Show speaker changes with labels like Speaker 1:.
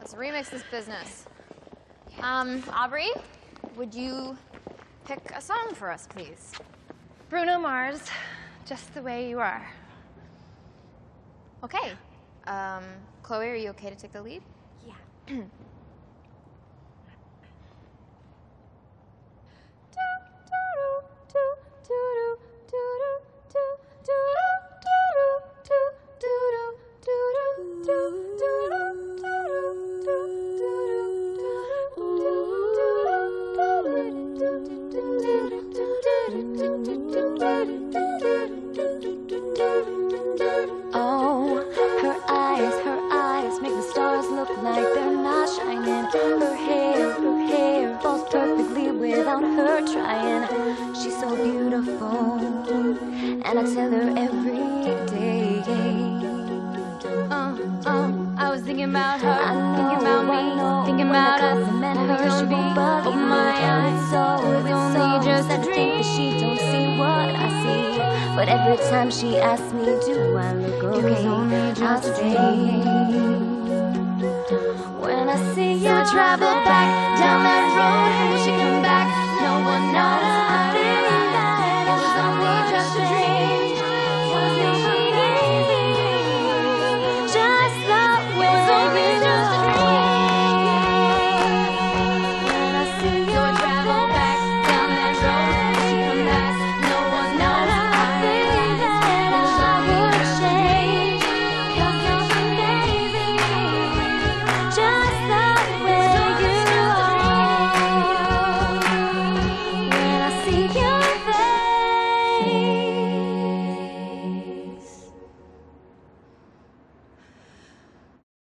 Speaker 1: Let's remix this business. Aubrey, would you pick a song for us, please?
Speaker 2: Bruno Mars, Just the Way You Are.
Speaker 1: Okay. Chloe, are you okay to take the lead?
Speaker 2: Yeah.
Speaker 3: Oh, her eyes make the stars look like they're not shining. Her hair falls perfectly without her trying. She's so beautiful, and I tell her every day.
Speaker 2: I was thinking about her, thinking about me, thinking about us, and her be. Oh my, it's only just a dream.
Speaker 3: That she don't see what I see, but every time she asks me, do I look okay? I stay. When I see you travel back